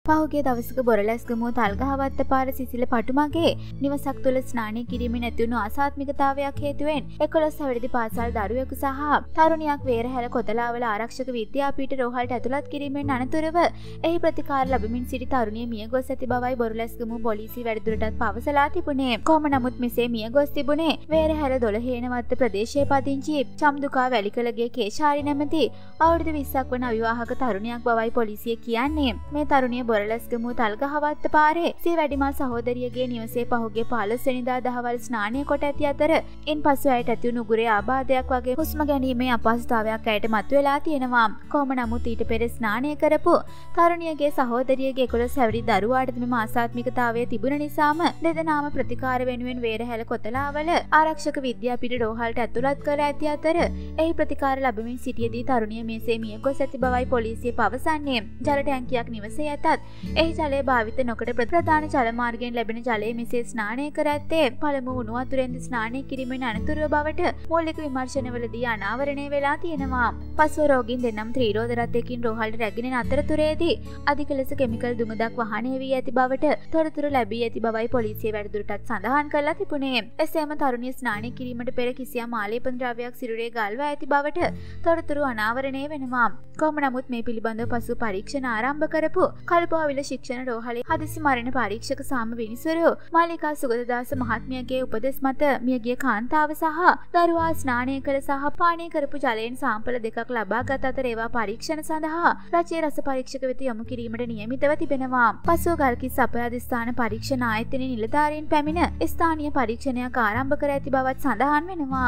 පහුගිය දවසක බොරලැස්ගමුව තල්ගහවත්ත පාර සිසිල පටුමගේ නිවසක් තුළ ස්නානය කිරීමෙන් ඇතිවුණු අසාත්මිකතාවයක් හේතුවෙන් 11 අවුරුදු පාසල් දරුවෙකු සහ තරුණියක් වේරහැල කොතලාවල ආරක්ෂක විද්‍යාපීඨ රෝහලට ඇතුළත් කිරීමෙන් අනතුරුව එහි ප්‍රතිකාර ලැබමින් සිටි තරුණිය මිය ගොස් ඇති බවයි බොරලැස්ගමුව පොලිසිය වැඩිදුරටත් පවසලා තිබුණේ. කොහොම නමුත් මෙසේ මිය ගොස් තිබුණේ වේරහැල 12 හේනවත්ත ප්‍රදේශයේ පදිංචි චම්දුකා වැලිකලගේ කේශාරි නැමැති අවුරුදු 20ක් වන අවිවාහක තරුණියක් බවයි පොලිසිය කියන්නේ. මේ තරුණිය බොරලැස්ගමුව තල්ගහවත්ත පාරේ සිය වැඩිමල් සහෝදරියගේ නිවසේ පහුගිය 15 වෙනිදා දහවල් ස්නානය කොට ඇති අතර ඉන්පසු ඇයට ඇතිවුණු උගුරේ ආබාධයක් වගේ හුස්ම ගැනීමේ අපහසුතාවයක් ඇයට මතුවලා තියෙනවා. කොහොම නමුත් ඊට පෙර ස්නානය කරපු තරුණියගේ සහෝදරියගේ 11 හැවිරි දරුවාට මෙම අසාත්මිකතාවය තිබුණ නිසාම දෙදෙනාම ප්‍රතිකාර වෙනුවෙන් වේරහැල කොතලාවල ආරක්ෂක විද්‍යාපීඨ රෝහලට ඇතුළත් කර ඇති අතර එහි ප්‍රතිකාර ලැබමින් සිටියදී තරුණිය මෙසේ මිය ගොස් ඇති බවයි පොලිසිය පවසන්නේ. ජල ටැංකියක් නිවසේ ඇතත් එහි ජලය භාවිත නොකොට ප්‍රධාන ජල මාර්ගයෙන් ලැබෙන ජලය මෙසේ ස්නානය කර ඇත්තේ පළමු උණු වතුරෙන්ද ස්නානය කිරීමෙන් අනතුරුව බවට මූලික විමර්ශනවලදී අනාවරණය වෙලා තියෙනවා. පසුව රෝගීන් දෙන්නම් ත්‍රිරෝද රථයකින් රෝහලට රැගෙන අතරතුරේදී අධික ලෙස කෙමිකල් දුඟදක් වහනය වී ඇති බවට තොරතුරු ලැබී ඇති බවයි පොලිසිය වැඩිදුරටත් සඳහන් කරලා තිබුණේ. එසේම තරුණිය ස්නානය කිරීමට පෙර කිසියම් ආලේපන ද්‍රව්‍යයක් සිරුරේ ගල්වා ඇති බවට තොරතුරු අනාවරණය වෙනවා. කොහොම නමුත් මේ පිළිබඳව පසු පරීක්ෂණ ආරම්භ කරපු කල්පහවිල ශික්ෂණ රෝහලේ හදිසි මරණ පරීක්ෂක සාම විනිසුරු මාලිකා සුගතදාස මහත්මියගේ උපදෙස් මත මියගිය කාන්තාව සහ දරුවා ස්නානය කළ සහ පානය කරපු ජලයෙන් සාම්පල දෙකක් ලබාගත් අතර ඒවා පරීක්ෂණ සඳහා රජයේ රස පරීක්ෂක වෙත යොමු කිරීමට නියමිතව තිබෙනවා. පසුව ගල්කිස්ස අපරාධ ස්ථාන පරීක්ෂණ ආයතනයේ නිලධාරීන් පැමිණ ස්ථානීය පරීක්ෂණයක් ආරම්භ කර ඇති බවත් සඳහන් වෙනවා.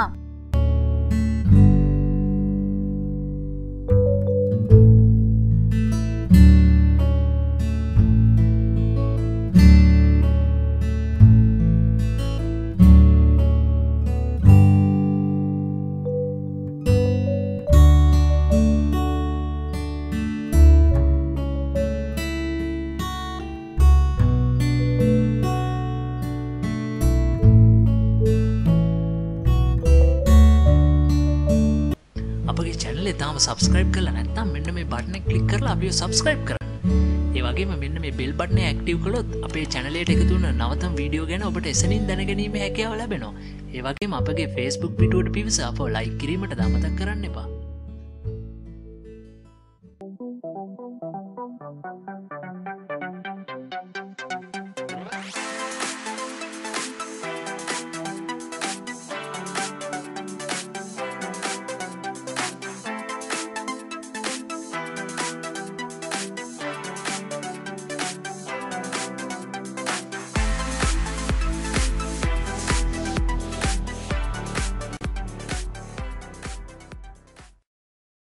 අපගේ channel එක තාම subscribe කරලා නැත්නම් මෙන්න මේ button එක click කරලා අපිව subscribe කරන්න. ඒ වගේම මෙන්න මේ bell button එක active කළොත් අපේ channel එකට එකතු වෙන නවතම වීඩියෝ ගැන ඔබට එසනින් දැනගැනීමේ හැකියාව ලැබෙනවා. ඒ වගේම අපගේ Facebook පිටුවට පිවිස අපව like කිරීමට අමතක කරන්න එපා.